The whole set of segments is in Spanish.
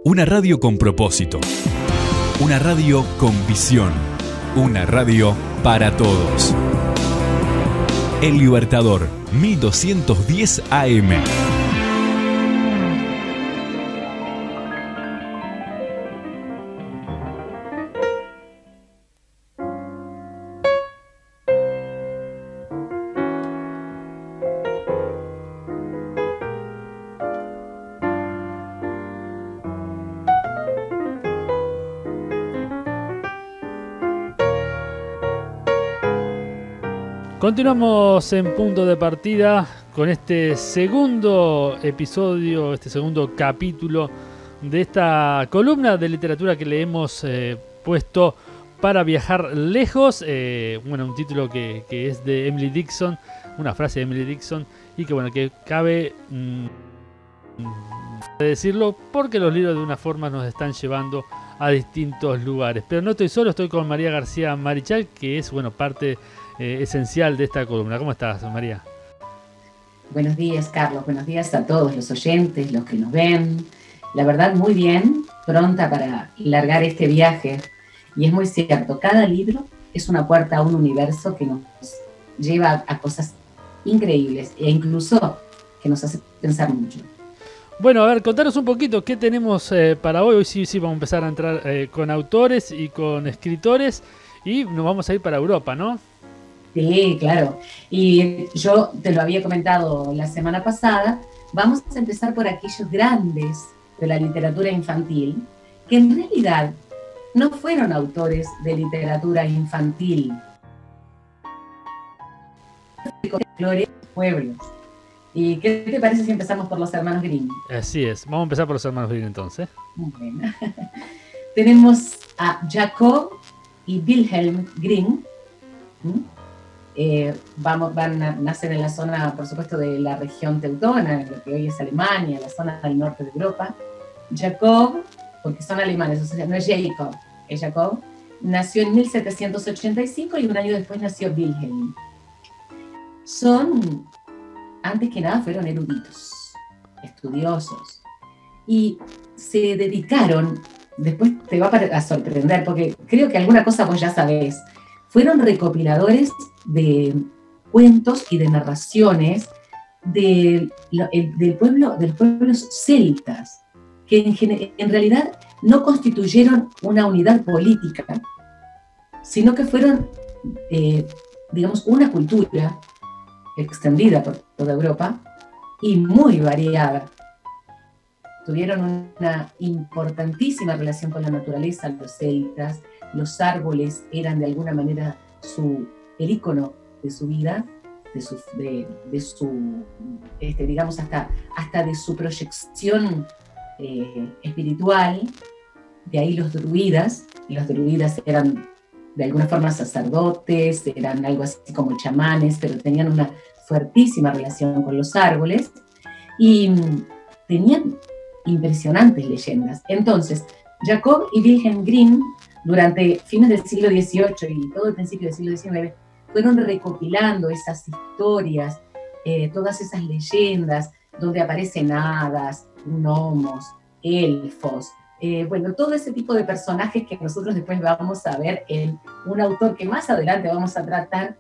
Una radio con propósito. Una radio con visión. Una radio para todos. El Libertador, 1210 AM. Continuamos en Punto de Partida con este segundo episodio, este segundo capítulo de esta columna de literatura que le hemos puesto para viajar lejos. Bueno, un título que es de Emily Dickinson, una frase de Emily Dickinson, y que bueno, que cabe decirlo porque los libros de una forma nos están llevando a distintos lugares. Pero no estoy solo, estoy con María García Marichal, que es bueno parte esencial de esta columna. ¿Cómo estás, María? Buenos días, Carlos. Buenos días a todos los oyentes, los que nos ven. La verdad, muy bien, pronta para largar este viaje. Y es muy cierto, cada libro es una puerta a un universo que nos lleva a cosas increíbles e incluso que nos hace pensar mucho. Bueno, a ver, contanos un poquito qué tenemos para hoy. Hoy sí vamos a empezar a entrar con autores y con escritores y nos vamos a ir para Europa, ¿no? Sí, claro. Y yo te lo había comentado la semana pasada, vamos a empezar por aquellos grandes de la literatura infantil, que en realidad no fueron autores de literatura infantil. Folclore, pueblos. ¿Y qué te parece si empezamos por los hermanos Grimm? Así es, vamos a empezar por los hermanos Grimm entonces. Bueno. Tenemos a Jacob y Wilhelm Grimm. Nacen en la zona, por supuesto, de la región teutona, lo que hoy es Alemania, la zona del norte de Europa. Jacob, porque son alemanes, o sea, no es Jacob, es Jacob, nació en 1785 y un año después nació Wilhelm. Antes que nada, fueron eruditos, estudiosos, y se dedicaron, después te va a sorprender, porque creo que alguna cosa vos ya sabés, fueron recopiladores de cuentos y de narraciones de los pueblos celtas, que en realidad no constituyeron una unidad política, sino que fueron, digamos, una cultura extendida por toda Europa y muy variada. Tuvieron una importantísima relación con la naturaleza, los celtas. Los árboles eran de alguna manera el ícono de su vida, digamos, hasta de su proyección espiritual. De ahí los druidas eran de alguna forma sacerdotes, eran algo así como chamanes, pero tenían una fuertísima relación con los árboles y tenían impresionantes leyendas. Entonces, Jacob y Wilhelm Grimm, durante fines del siglo XVIII y todo el principio del siglo XIX, fueron recopilando esas historias, todas esas leyendas, donde aparecen hadas, gnomos, elfos, bueno, todo ese tipo de personajes que nosotros después vamos a ver en un autor que más adelante vamos a tratar,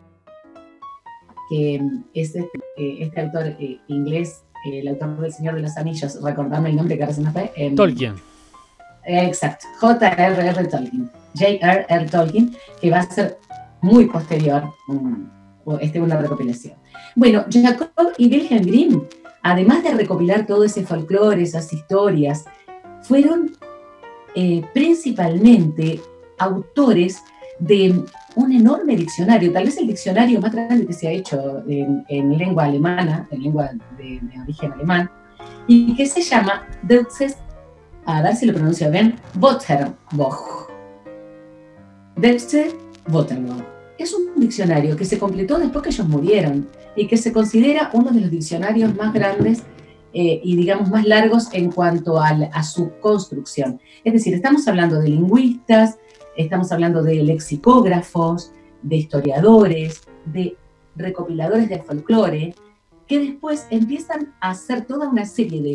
que es este autor inglés, el autor del Señor de los Anillos, recordame el nombre que ahora se me fue. Tolkien. Exacto, J.R.R. Tolkien, que va a ser muy posterior una recopilación. Bueno, Jacob y Wilhelm Grimm, además de recopilar todo ese folclore, esas historias, fueron principalmente autores de un enorme diccionario, tal vez el diccionario más grande que se ha hecho en lengua alemana, en lengua de origen alemán, y que se llama Deutsches, a ver si lo pronuncio bien, Wörterbuch. Deutsche Wörterbuch. Es un diccionario que se completó después que ellos murieron y que se considera uno de los diccionarios más grandes y digamos más largos en cuanto a su construcción. Es decir, estamos hablando de lingüistas, estamos hablando de lexicógrafos, de historiadores, de recopiladores de folclore, que después empiezan a hacer toda una serie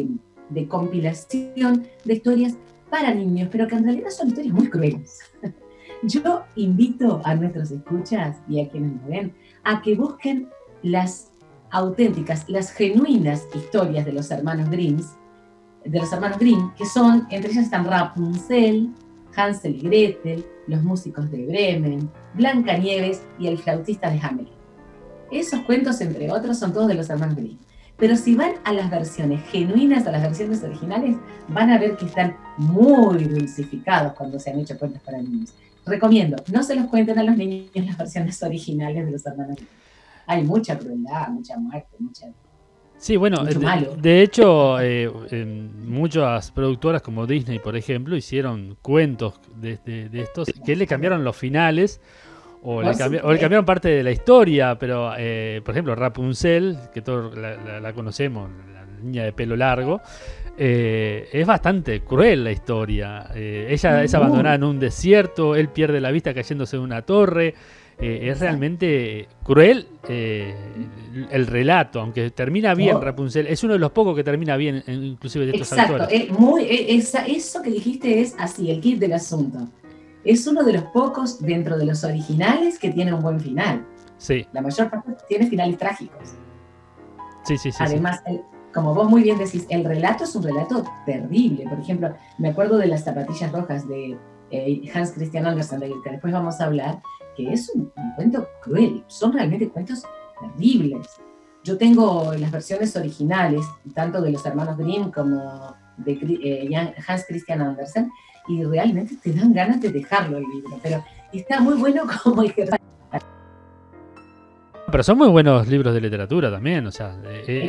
de compilación de historias para niños, pero que en realidad son historias muy crueles. Yo invito a nuestros escuchas y a quienes nos ven a que busquen las auténticas, las genuinas historias de los hermanos Grimm, que son, entre ellas están Rapunzel, Hansel y Gretel, Los músicos de Bremen, Blancanieves y El flautista de Hamelin. Esos cuentos, entre otros, son todos de los hermanos Grimm. Pero si van a las versiones genuinas, a las versiones originales, van a ver que están muy dulcificados cuando se han hecho cuentos para niños. Recomiendo, no se los cuenten a los niños las versiones originales de los hermanos Grimm. Hay mucha crueldad, mucha muerte, Sí, bueno, de hecho, muchas productoras como Disney, por ejemplo, hicieron cuentos de estos que le cambiaron los finales o le cambiaron parte de la historia, pero, por ejemplo, Rapunzel, que todos la conocemos, la niña de pelo largo, es bastante cruel la historia. Ella es abandonada en un desierto, él pierde la vista cayéndose de una torre. Es realmente cruel el relato, aunque termina bien. Rapunzel es uno de los pocos que termina bien, inclusive de estos autores. Eso que dijiste es así, el kit del asunto. Es uno de los pocos dentro de los originales que tiene un buen final. Sí. La mayor parte tiene finales trágicos. Sí. Además, como vos muy bien decís, el relato es un relato terrible. Por ejemplo, me acuerdo de Las zapatillas rojas de Hans Christian Andersen, del que después vamos a hablar, que es un cuento cruel, son realmente cuentos terribles. Yo tengo las versiones originales, tanto de los hermanos Grimm como de Hans Christian Andersen, y realmente te dan ganas de dejarlo el libro, pero está muy bueno como ejercicio. Pero son muy buenos libros de literatura también, o sea,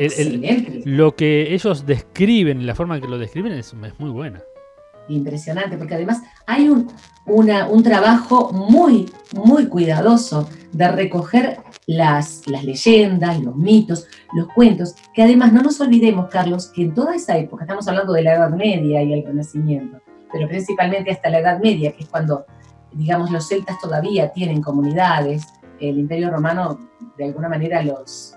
lo que ellos describen, la forma en que lo describen es muy buena. Impresionante, porque además hay un trabajo muy, muy cuidadoso de recoger las leyendas, los mitos, los cuentos, que además no nos olvidemos, Carlos, que en toda esa época, estamos hablando de la Edad Media y el Renacimiento, pero principalmente hasta la Edad Media, que es cuando, digamos, los celtas todavía tienen comunidades, el Imperio Romano de alguna manera los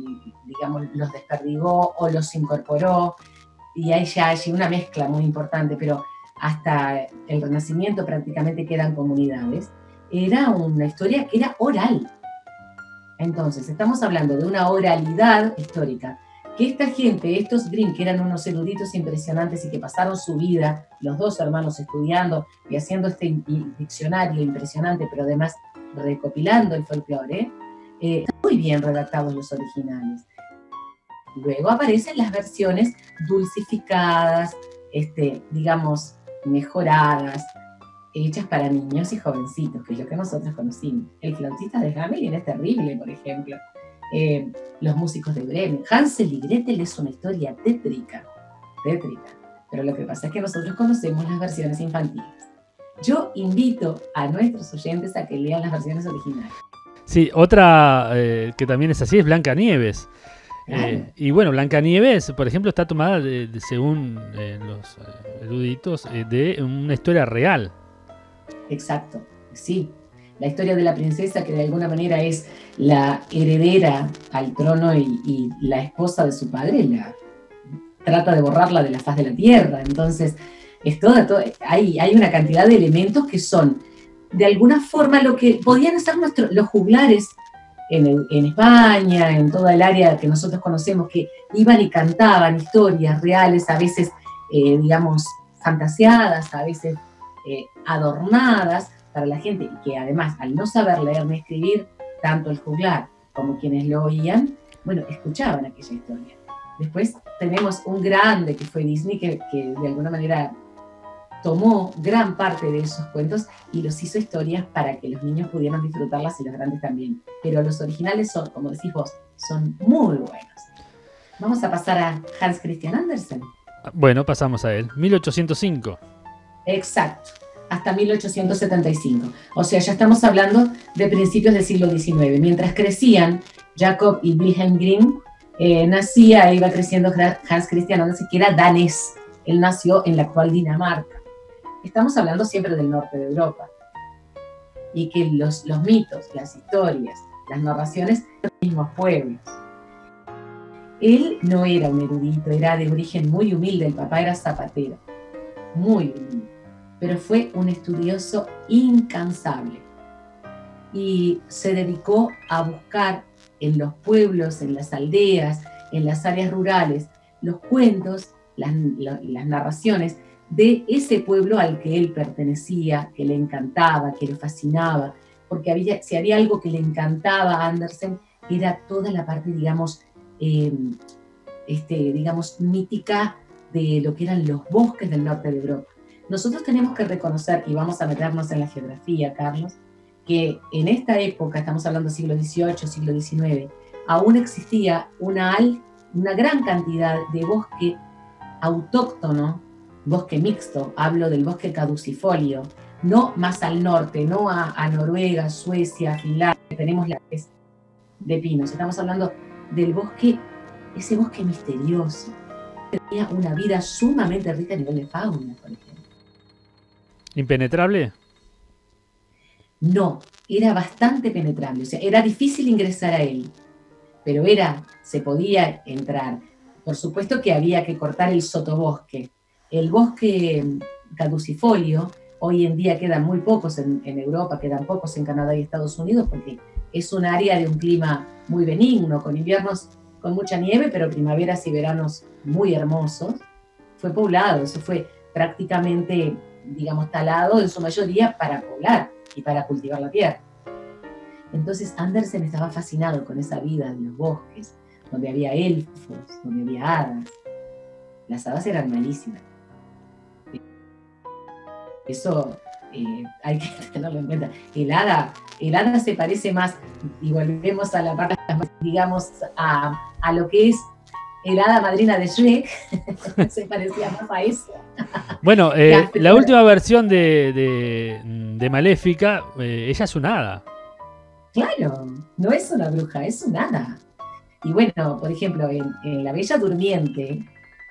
desperdigó o los incorporó, y ahí ya hay una mezcla muy importante, pero hasta el Renacimiento prácticamente quedan comunidades. Era una historia que era oral. Entonces, estamos hablando de una oralidad histórica, que esta gente, estos Grimm, que eran unos eruditos impresionantes y que pasaron su vida, los dos hermanos, estudiando y haciendo este diccionario impresionante, pero además recopilando el folclore, están muy bien redactados los originales. Luego aparecen las versiones dulcificadas, digamos, mejoradas, hechas para niños y jovencitos, que es lo que nosotros conocimos. El flautista de Hamelin es terrible, por ejemplo. Los músicos de Bremen. Hansel y Gretel es una historia tétrica. Pero lo que pasa es que nosotros conocemos las versiones infantiles. Yo invito a nuestros oyentes a que lean las versiones originales. Sí, otra que también es así es Blancanieves. Y bueno, Blancanieves, por ejemplo, está tomada según los eruditos, de una historia real. Exacto, sí. La historia de la princesa, que de alguna manera es la heredera al trono y la esposa de su padre, trata de borrarla de la faz de la tierra. Entonces, hay una cantidad de elementos que son, de alguna forma, lo que podían ser los juglares en España, en toda el área que nosotros conocemos, que iban y cantaban historias reales, a veces, digamos, fantaseadas, a veces adornadas para la gente, y que además, al no saber leer ni escribir, tanto el juglar como quienes lo oían, bueno, escuchaban aquella historia. Después tenemos un grande que fue Disney, que de alguna manera tomó gran parte de esos cuentos y los hizo historias para que los niños pudieran disfrutarlas y los grandes también. Pero los originales son, como decís vos, son muy buenos. Vamos a pasar a Hans Christian Andersen. Bueno, pasamos a él. 1805. Exacto, hasta 1875. O sea, ya estamos hablando de principios del siglo XIX. Mientras crecían Jacob y Wilhelm Grimm, nacía e iba creciendo Hans Christian Andersen, que era danés. Él nació en la actual Dinamarca. Estamos hablando siempre del norte de Europa. Y que los mitos, las historias, las narraciones de los mismos pueblos. Él no era un erudito, era de origen muy humilde, el papá era zapatero, muy humilde, pero fue un estudioso incansable y se dedicó a buscar en los pueblos, en las aldeas, en las áreas rurales, los cuentos, las narraciones de ese pueblo al que él pertenecía, que le encantaba, que le fascinaba, porque si había algo que le encantaba a Andersen, era toda la parte, digamos, mítica de lo que eran los bosques del norte de Europa. Nosotros tenemos que reconocer, y vamos a meternos en la geografía, Carlos, que en esta época, estamos hablando del siglo XVIII, siglo XIX, aún existía una gran cantidad de bosque autóctono, bosque mixto, hablo del bosque caducifolio, no más al norte, no a Noruega, Suecia, Finlandia, tenemos la de pinos, estamos hablando del bosque, ese bosque misterioso, que tenía una vida sumamente rica a nivel de fauna, por ejemplo. ¿Impenetrable? No, era bastante penetrable, o sea, era difícil ingresar a él, pero se podía entrar. Por supuesto que había que cortar el sotobosque. El bosque caducifolio, hoy en día quedan muy pocos en Europa, quedan pocos en Canadá y Estados Unidos, porque es un área de un clima muy benigno, con inviernos con mucha nieve, pero primaveras y veranos muy hermosos. Fue poblado, eso fue prácticamente, digamos, talado en su mayoría para poblar y para cultivar la tierra. Entonces Andersen estaba fascinado con esa vida de los bosques, donde había elfos, donde había hadas. Las hadas eran malísimas. Eso hay que tenerlo en cuenta. El hada se parece más, y volvemos a la parte, digamos, a lo que es el hada madrina de Shrek, se parecía más a eso. Bueno, la última versión de Maléfica, ella es una hada. Claro, no es una bruja, es un hada. Y bueno, por ejemplo, en La Bella Durmiente,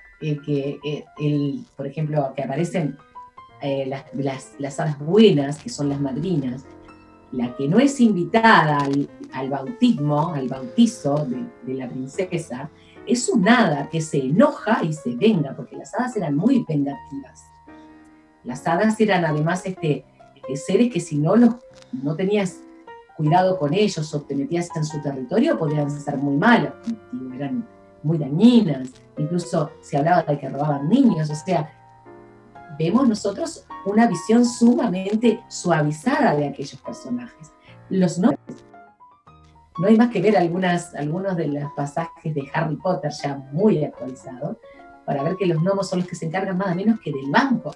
por ejemplo, que aparecen las hadas buenas, que son las madrinas, la que no es invitada al bautismo, al bautizo de la princesa, es un hada que se enoja y se venga, porque las hadas eran muy vengativas. Las hadas eran además seres que si no tenías cuidado con ellos o te metías en su territorio, podían ser muy malos, eran muy dañinas, incluso se hablaba de que robaban niños, o sea, vemos nosotros una visión sumamente suavizada de aquellos personajes. Los nombres, no hay más que ver algunos de los pasajes de Harry Potter ya muy actualizados, para ver que los gnomos son los que se encargan nada menos que del banco.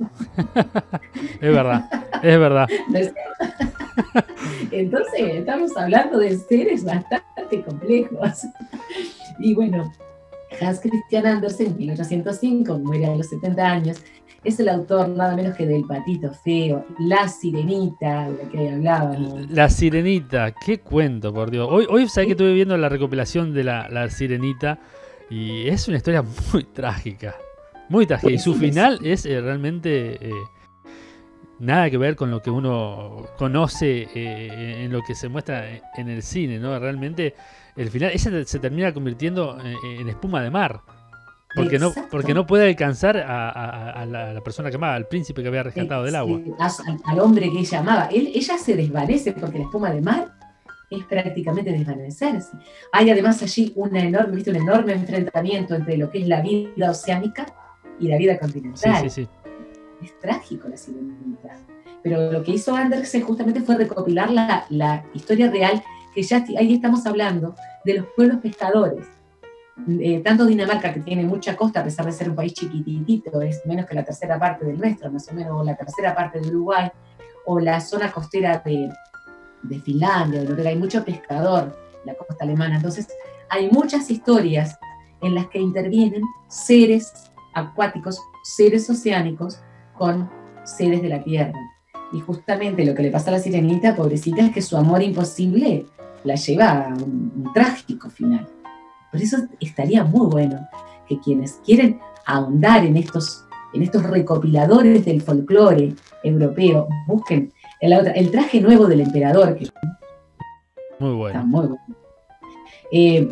Es verdad, es verdad. Entonces, estamos hablando de seres bastante complejos. Y bueno, Hans Christian Andersen, en 1805, muere a los 70 años, es el autor nada menos que del Patito Feo, La Sirenita, de la que hablaban. La Sirenita, qué cuento, por Dios. Hoy sabés que estuve viendo la recopilación de la Sirenita y es una historia muy trágica. Muy trágica. Y su final es realmente nada que ver con lo que uno conoce en lo que se muestra en el cine, ¿no? Realmente el final, ella se termina convirtiendo en espuma de mar. Porque no puede alcanzar a la persona que amaba, al príncipe que había rescatado del agua. Al hombre que ella amaba. Ella se desvanece porque la espuma de mar es prácticamente desvanecerse. Hay además allí un enorme enfrentamiento entre lo que es la vida oceánica y la vida continental. Sí. Es trágico La Sirenita. Pero lo que hizo Andersen justamente fue recopilar la historia real, que ya ahí estamos hablando de los pueblos pescadores. Tanto Dinamarca, que tiene mucha costa, a pesar de ser un país chiquitito, es menos que la tercera parte del nuestro, más o menos, o la tercera parte de Uruguay, o la zona costera de Finlandia, de Noruega, hay mucho pescador, la costa alemana. Entonces, hay muchas historias en las que intervienen seres acuáticos, seres oceánicos, con seres de la tierra. Y justamente lo que le pasa a la Sirenita, pobrecita, es que su amor imposible la lleva a un trágico final. Por eso estaría muy bueno que quienes quieren ahondar en estos recopiladores del folclore europeo busquen el traje nuevo del emperador, que muy bueno. está muy bueno.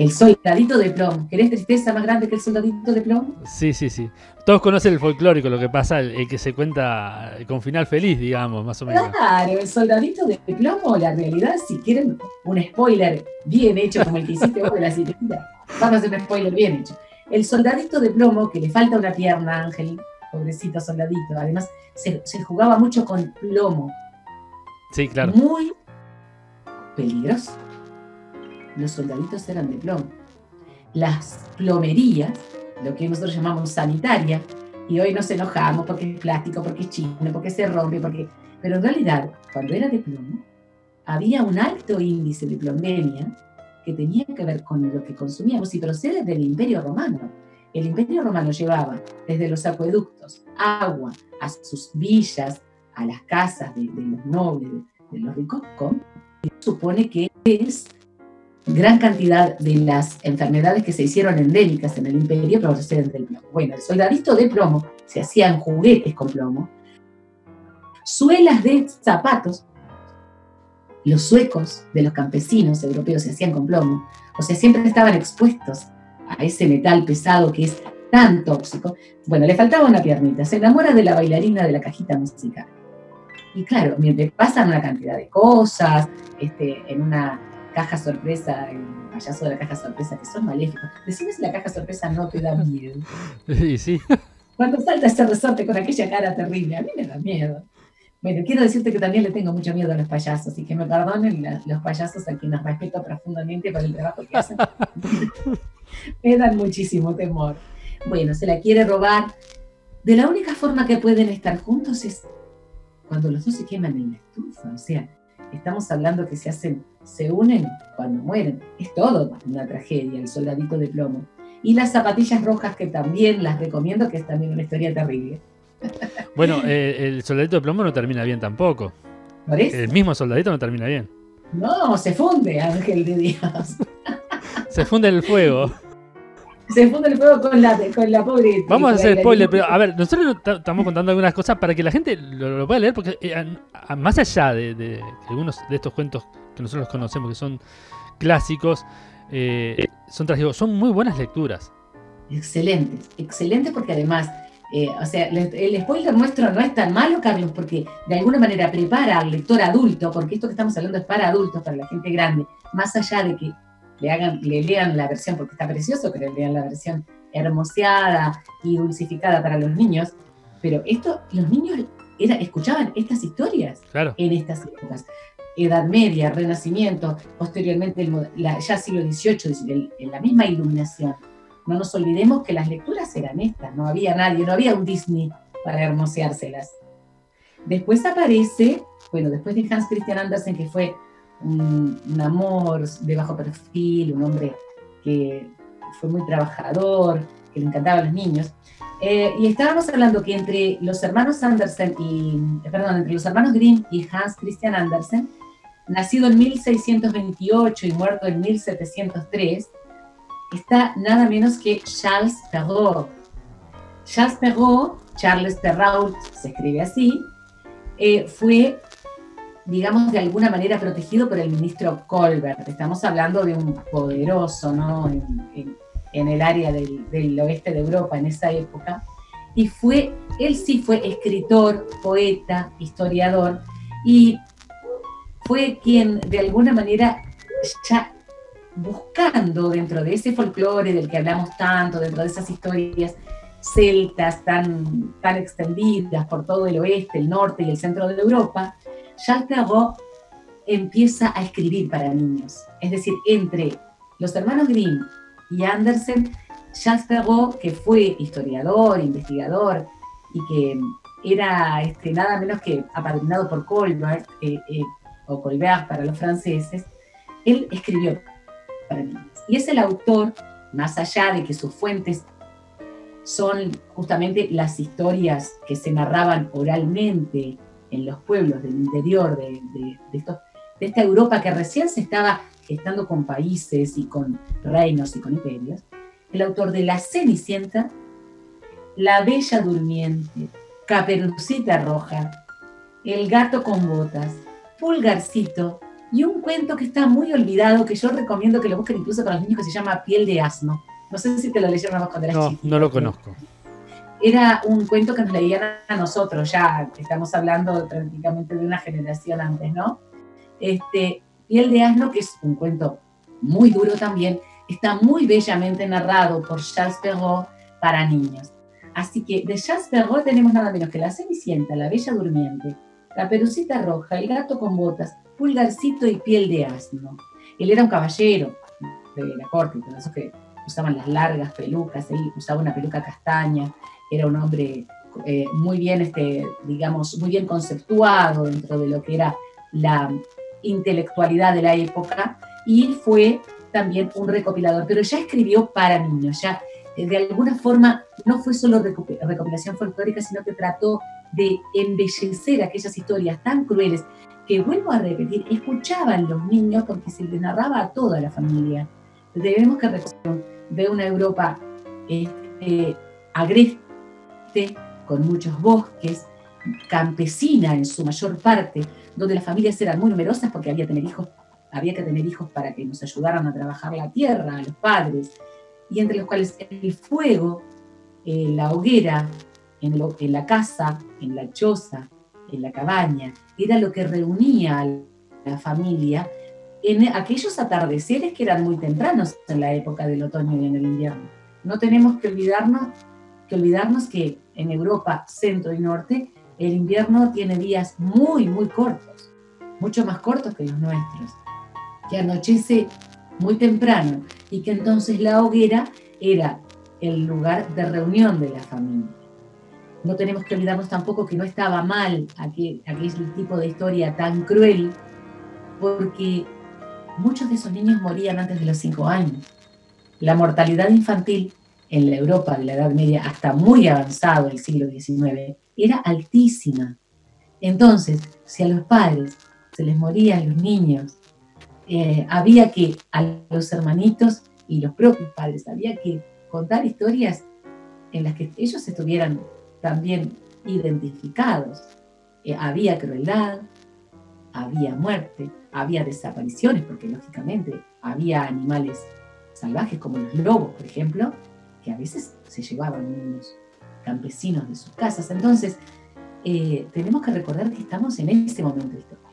El soldadito de plomo. ¿Querés tristeza más grande que el soldadito de plomo? Sí. Todos conocen el folclórico, lo que pasa, el que se cuenta con final feliz, digamos, más o menos. Claro, el soldadito de plomo, la realidad, si quieren un spoiler bien hecho, como el que hiciste vos de la sirenita, vamos a hacer un spoiler bien hecho. El soldadito de plomo, que le falta una pierna, Ángel, pobrecito soldadito, además se jugaba mucho con plomo. Sí, claro. Muy peligroso. Los soldaditos eran de plomo. Las plomerías, lo que nosotros llamamos sanitaria, y hoy nos enojamos porque es plástico, porque es chino, porque se rompe, pero en realidad, cuando era de plomo, había un alto índice de plombemia que tenía que ver con lo que consumíamos y procede del Imperio Romano. El Imperio Romano llevaba desde los acueductos agua a sus villas, a las casas de los nobles, de los ricos, y supone que es gran cantidad de las enfermedades que se hicieron endémicas en el imperio proceden del plomo. Bueno, el soldadito de plomo, se hacían juguetes con plomo, suelas de zapatos, los zuecos de los campesinos europeos se hacían con plomo, o sea, siempre estaban expuestos a ese metal pesado que es tan tóxico. Bueno, le faltaba una piernita, se enamora de la bailarina de la cajita musical. Y claro, mientras pasan una cantidad de cosas, en una caja sorpresa, el payaso de la caja sorpresa, que son maléficos. Decime si la caja sorpresa no te da miedo. Sí. Cuando salta ese resorte con aquella cara terrible, a mí me da miedo. Bueno, quiero decirte que también le tengo mucho miedo a los payasos, y que me perdonen los payasos a quienes respeto profundamente por el trabajo que hacen. Me dan muchísimo temor. Bueno, se la quiere robar. De la única forma que pueden estar juntos es cuando los dos se queman en la estufa. O sea, estamos hablando que se unen cuando mueren. Es todo una tragedia, el soldadito de plomo. Y las zapatillas rojas, que también las recomiendo, que es también una historia terrible. Bueno, el soldadito de plomo no termina bien tampoco. ¿Por eso? El mismo soldadito no termina bien. No, se funde, ángel de Dios. Se funde el fuego. Se funde el fuego con la pobre... Vamos a hacer spoiler, pero a ver, nosotros estamos contando algunas cosas para que la gente lo pueda leer, porque más allá de algunos de estos cuentos que nosotros conocemos, que son clásicos, son trágicos, son muy buenas lecturas. Excelentes porque además, o sea, el spoiler nuestro no es tan malo, Carlos, porque de alguna manera prepara al lector adulto, porque esto que estamos hablando es para adultos, para la gente grande, más allá de que le lean la versión, porque está precioso que le lean la versión hermoseada y dulcificada para los niños, pero los niños escuchaban estas historias, claro, en estas épocas. Edad Media, Renacimiento, posteriormente ya siglo XVIII, en la misma iluminación. No nos olvidemos que las lecturas eran estas, no había nadie, no había un Disney para hermoseárselas. Después aparece, después de Hans Christian Andersen, que fue un amor de bajo perfil, un hombre que fue muy trabajador, que le encantaban los niños. Y estábamos hablando que entre los hermanos Grimm y Hans Christian Andersen, nacido en 1628 y muerto en 1703, está nada menos que Charles Perrault. Charles Perrault, se escribe así, fue, digamos, de alguna manera protegido por el ministro Colbert. Estamos hablando de un poderoso, ¿no?, en el área del oeste de Europa en esa época. Y él sí fue escritor, poeta, historiador, y fue quien de alguna manera, ya buscando dentro de ese folclore del que hablamos tanto, dentro de esas historias celtas tan extendidas por todo el oeste, el norte y el centro de Europa, Charles Perrault empieza a escribir para niños. Es decir, entre los hermanos Grimm y Andersen, Charles Perrault, que fue historiador, investigador, y que era nada menos que apadrinado por Colbert, o Colbert para los franceses, él escribió para niños. Y es el autor, más allá de que sus fuentes son justamente las historias que se narraban oralmente en los pueblos del interior de esta Europa que recién se estaba gestando con países y con reinos y con imperios, el autor de La Cenicienta, La Bella Durmiente, Caperucita Roja, El Gato con Botas, Pulgarcito, y un cuento que está muy olvidado, que yo recomiendo que lo busquen incluso con los niños, que se llama Piel de Asno. No sé si te lo leyeron a vos cuando eras chiquito. No lo conozco. Era un cuento que nos leían a nosotros, ya estamos hablando prácticamente de una generación antes, ¿no? Piel de Asno, que es un cuento muy duro también, está muy bellamente narrado por Charles Perrault para niños. Así que de Charles Perrault tenemos nada menos que La Cenicienta, La Bella Durmiente, Caperucita Roja, El Gato con Botas, Pulgarcito y Piel de Asno. Él era un caballero de la corte, por eso que usaban las largas pelucas, él usaba una peluca castaña, era un hombre muy bien, digamos, muy bien conceptuado dentro de lo que era la intelectualidad de la época, y fue también un recopilador, pero ya escribió para niños, ya de alguna forma no fue solo recopilación folclórica, sino que trató de embellecer aquellas historias tan crueles que, vuelvo a repetir, escuchaban los niños porque se les narraba a toda la familia. Debemos que recordar de una Europa agreste, con muchos bosques, campesina en su mayor parte, donde las familias eran muy numerosas porque había que tener hijos para que nos ayudaran a trabajar la tierra, a los padres, y entre los cuales el fuego, la hoguera, en la casa, en la choza, en la cabaña, era lo que reunía a la familia en aquellos atardeceres que eran muy tempranos en la época del otoño y en el invierno. No tenemos que olvidarnos que en Europa, centro y norte, el invierno tiene días muy, muy cortos, mucho más cortos que los nuestros, que anochece muy temprano y que entonces la hoguera era el lugar de reunión de la familia. No tenemos que olvidarnos tampoco que no estaba mal aquel tipo de historia tan cruel, porque muchos de esos niños morían antes de los 5 años. La mortalidad infantil en la Europa de la Edad Media, hasta muy avanzado el siglo XIX, era altísima. Entonces, si a los padres se les morían los niños, había que, a los hermanitos y los propios padres, había que contar historias en las que ellos estuvieran también identificados. Había crueldad, había muerte, había desapariciones, porque lógicamente había animales salvajes como los lobos, por ejemplo, que a veces se llevaban niños campesinos de sus casas. Entonces, tenemos que recordar que estamos en ese momento histórico.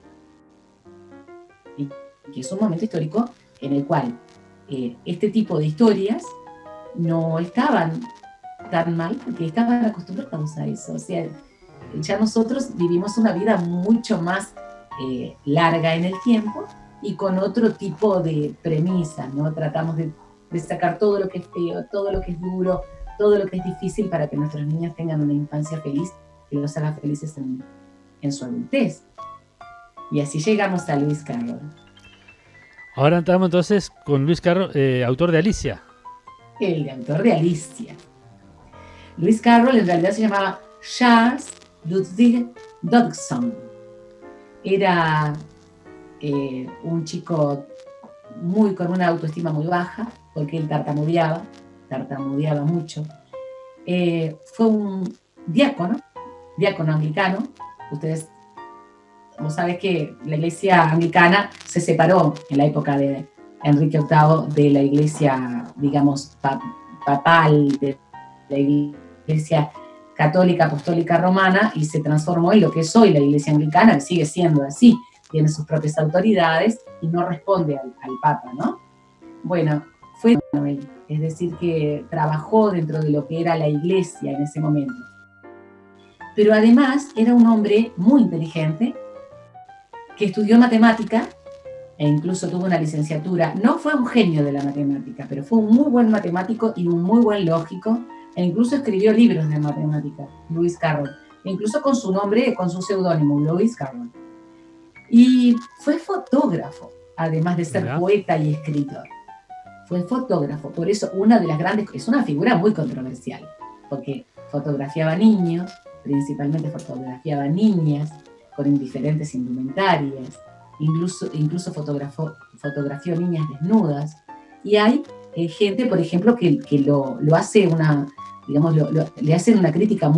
Y que es un momento histórico en el cual este tipo de historias no estaban tan mal, porque estaban acostumbrados a eso. O sea, ya nosotros vivimos una vida mucho más larga en el tiempo y con otro tipo de premisas, ¿no? Tratamos de sacar todo lo que es feo, todo lo que es duro, todo lo que es difícil para que nuestros niños tengan una infancia feliz que los haga felices en su adultez. Y así llegamos a Lewis Carroll. Ahora entramos entonces con Lewis Carroll, autor de Alicia. El autor de Alicia. Lewis Carroll en realidad se llamaba Charles Ludwig Dodgson. Era un chico con una autoestima muy baja, porque él tartamudeaba mucho. Fue un diácono anglicano. Vos sabés que la iglesia anglicana se separó en la época de Enrique VIII de la iglesia, digamos, papal, de la iglesia católica, apostólica romana, y se transformó en lo que es hoy la iglesia anglicana, que sigue siendo así, tiene sus propias autoridades y no responde al Papa, ¿no? Bueno, fue él, es decir, que trabajó dentro de lo que era la iglesia en ese momento. Pero además era un hombre muy inteligente, que estudió matemática e incluso tuvo una licenciatura. No fue un genio de la matemática, pero fue un muy buen matemático y un muy buen lógico, e incluso escribió libros de matemática, Lewis Carroll, e incluso con su nombre, con su seudónimo, Lewis Carroll. Y fue fotógrafo, además de ser poeta y escritor. Fue fotógrafo, por eso es una figura muy controversial, porque fotografiaba niños, principalmente fotografiaba niñas con diferentes indumentarias, incluso fotografió niñas desnudas, y hay gente, por ejemplo, que lo hace le hacen una crítica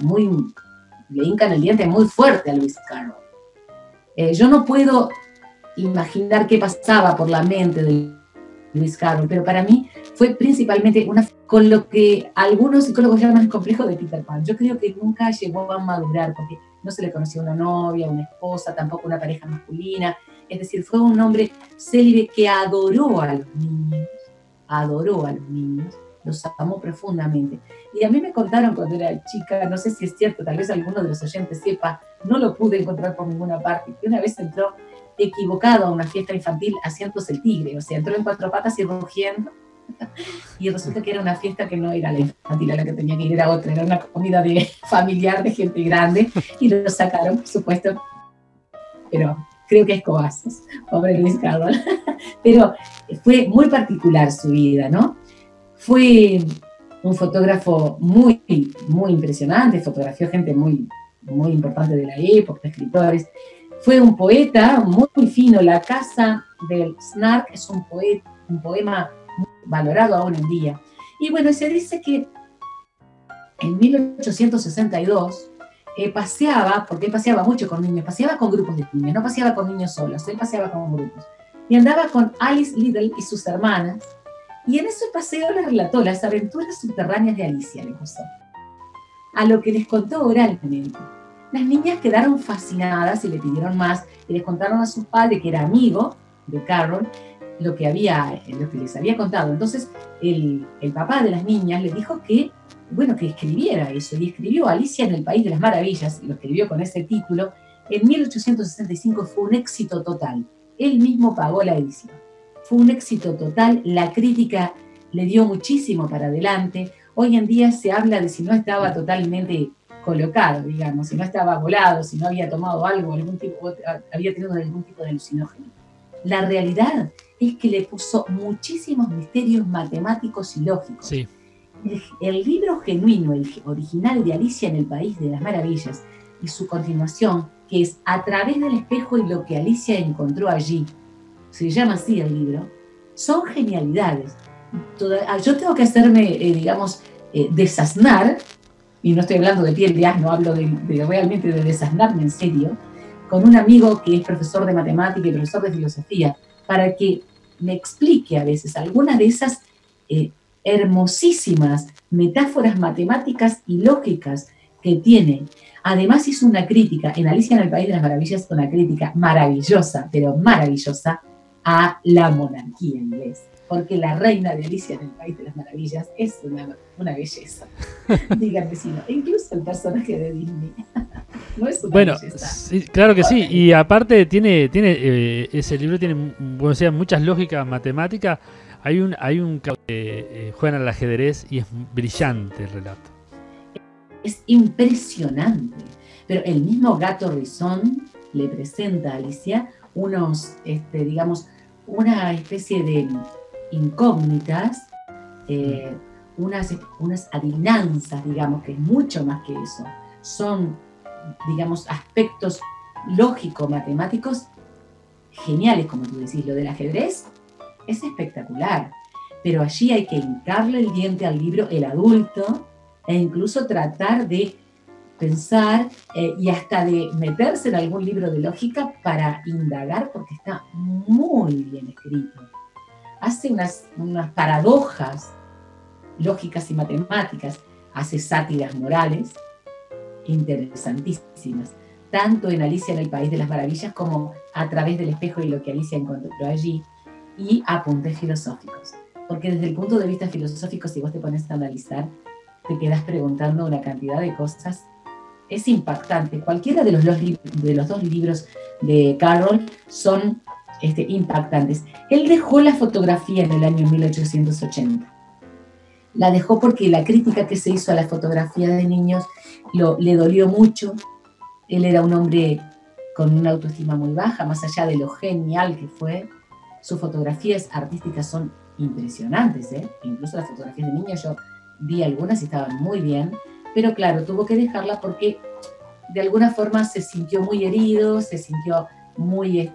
le hincan el diente muy fuerte a Lewis Carroll. Yo no puedo imaginar qué pasaba por la mente de Lewis Carroll, pero para mí fue principalmente con lo que algunos psicólogos llaman el complejo de Peter Pan. Yo creo que nunca llegó a madurar, porque no se le conocía una novia, una esposa, tampoco una pareja masculina. Es decir, fue un hombre célibe que adoró a los niños, los amó profundamente. Y a mí me contaron cuando era chica, no sé si es cierto, tal vez alguno de los oyentes sepa, no lo pude encontrar por ninguna parte, que una vez entró equivocado a una fiesta infantil haciéndose el tigre, o sea, entró en 4 patas y rugiendo, y resulta que era una fiesta que no era la infantil a la que tenía que ir, era otra, era una comida familiar de gente grande, y lo sacaron, por supuesto, pero creo que es cobazos, pobre Lewis Carroll. Pero fue muy particular su vida, ¿no? Fue un fotógrafo muy, muy impresionante, fotografió gente muy, muy importante de la época, escritores. Fue un poeta muy fino. La Casa del Snark es un poema muy valorado aún en día. Y bueno, se dice que en 1862 paseaba, porque él paseaba mucho con niños, paseaba con grupos de niños, no paseaba con niños solos, él paseaba con grupos. Y andaba con Alice Liddell y sus hermanas, y en ese paseo les relató las aventuras subterráneas de Alicia, les gustó. A lo que les contó oralmente. Las niñas quedaron fascinadas y le pidieron más, y les contaron a su padre, que era amigo de Carroll, lo que les había contado. Entonces, el papá de las niñas le dijo que escribiera eso, y escribió Alicia en el País de las Maravillas, y lo escribió con ese título. En 1865 fue un éxito total. Él mismo pagó la edición. Fue un éxito total, la crítica le dio muchísimo para adelante. Hoy en día se habla de si no estaba totalmente colocado, digamos, si no estaba volado, si no había tomado algo, había tenido algún tipo de alucinógeno. La realidad es que le puso muchísimos misterios matemáticos y lógicos. Sí. El libro genuino, el original de Alicia en el País de las Maravillas, y su continuación, que es A través del espejo y lo que Alicia encontró allí, se llama así el libro, son genialidades. Yo tengo que hacerme, desasnar, y no estoy hablando de piel de asno, hablo de realmente de desasnarme en serio, con un amigo que es profesor de matemática y profesor de filosofía, para que me explique a veces algunas de esas hermosísimas metáforas matemáticas y lógicas que tiene. Además hizo una crítica, en Alicia en el País de las Maravillas, una crítica maravillosa, pero maravillosa, a la monarquía inglesa. Porque la reina de Alicia en el País de las Maravillas es una belleza. Díganme si no. Incluso el personaje de Disney. No es una belleza. Sí, claro que sí. Y aparte ese libro tiene, muchas lógicas matemáticas. Hay un que juegan al ajedrez y es brillante el relato. Es impresionante. Pero el mismo Gato Rizón le presenta a Alicia una especie de incógnitas, unas adivinanzas, digamos, que es mucho más que eso. Son, digamos, aspectos lógico-matemáticos geniales, como tú decís. Lo del ajedrez es espectacular, pero allí hay que hincarle el diente al libro, el adulto, e incluso tratar de pensar y hasta de meterse en algún libro de lógica para indagar, porque está muy bien escrito. Hace unas paradojas lógicas y matemáticas, hace sátiras morales interesantísimas, tanto en Alicia en el País de las Maravillas como A través del espejo y lo que Alicia encontró allí, y apuntes filosóficos. Porque desde el punto de vista filosófico, si vos te pones a analizar, te quedas preguntando una cantidad de cosas. Es impactante. Cualquiera de los dos libros de Carroll son impactantes. Él dejó la fotografía en el año 1880. La dejó porque la crítica que se hizo a la fotografía de niños le dolió mucho. Él era un hombre con una autoestima muy baja, más allá de lo genial que fue. Sus fotografías artísticas son impresionantes, Incluso las fotografías de niños, yo vi algunas y estaban muy bien, pero claro, tuvo que dejarla porque de alguna forma se sintió muy herido, se sintió muy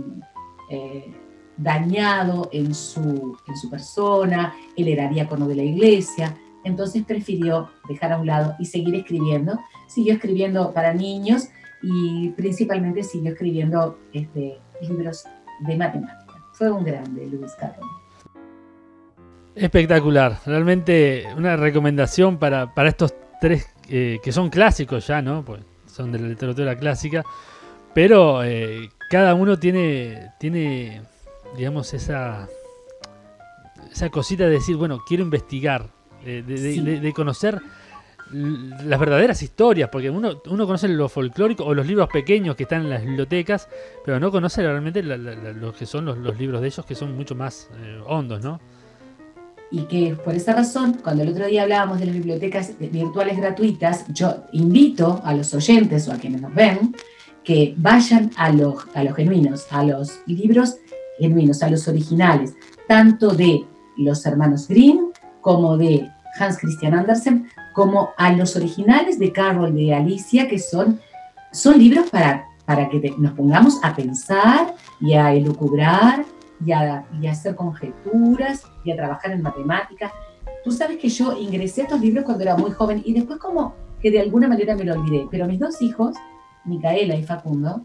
dañado en su persona. Él era diácono de la iglesia, entonces prefirió dejar a un lado y seguir escribiendo. Siguió escribiendo para niños y principalmente siguió escribiendo libros de matemática. Fue un grande, Lewis Carroll. Espectacular, realmente una recomendación para estos tres que son clásicos ya, ¿no? Pues son de la literatura clásica, pero cada uno tiene, digamos, esa cosita de decir, bueno, quiero investigar, de conocer las verdaderas historias, porque uno conoce lo folclórico o los libros pequeños que están en las bibliotecas, pero no conoce realmente lo que son los libros de ellos, que son mucho más hondos, ¿no? Y que por esa razón, cuando el otro día hablábamos de las bibliotecas virtuales gratuitas, yo invito a los oyentes o a quienes nos ven que vayan a los genuinos, a los libros genuinos, a los originales, tanto de los hermanos Grimm como de Hans Christian Andersen, como a los originales de Carroll, de Alicia, que son libros para que nos pongamos a pensar y a elucubrar y a hacer conjeturas y a trabajar en matemáticas. Tú sabes que yo ingresé a estos libros cuando era muy joven y después como que de alguna manera me lo olvidé, pero mis dos hijos, Micaela y Facundo,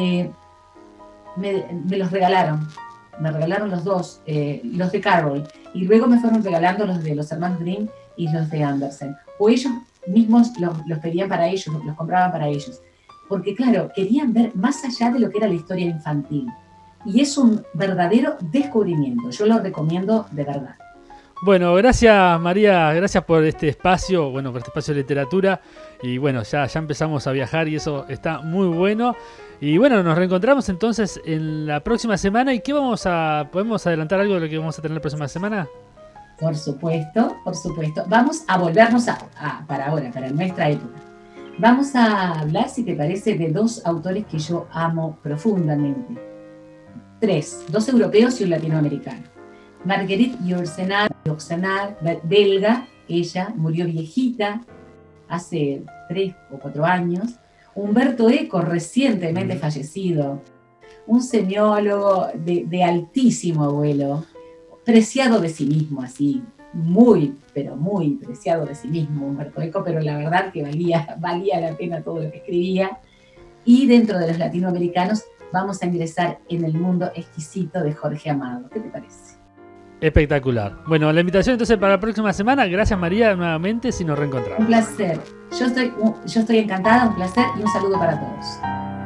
me los regalaron. Me regalaron los dos, los de Carroll, y luego me fueron regalando los de los hermanos Grimm y los de Andersen. O ellos mismos los pedían para ellos, los compraban para ellos. Porque claro, querían ver más allá de lo que era la historia infantil. Y es un verdadero descubrimiento. Yo lo recomiendo de verdad. Bueno, gracias María, gracias por este espacio, por este espacio de literatura. Y bueno, ya empezamos a viajar y eso está muy bueno. Y bueno, nos reencontramos entonces en la próxima semana. ¿Y qué podemos adelantar algo de lo que vamos a tener la próxima semana? Por supuesto, por supuesto. Vamos a volvernos para ahora, para nuestra época. Vamos a hablar, si te parece, de dos autores que yo amo profundamente. Dos europeos y un latinoamericano. Marguerite Yourcenar, belga, ella murió viejita, hace 3 o 4 años. Humberto Eco, recientemente fallecido, un semiólogo de altísimo vuelo, preciado de sí mismo, así, muy, pero muy preciado de sí mismo Humberto Eco, pero la verdad que valía la pena todo lo que escribía. Y dentro de los latinoamericanos vamos a ingresar en el mundo exquisito de Jorge Amado. ¿Qué te parece? Espectacular. Bueno, la invitación entonces para la próxima semana. Gracias María nuevamente, si nos reencontramos. Un placer. Yo estoy encantada, un placer y un saludo para todos.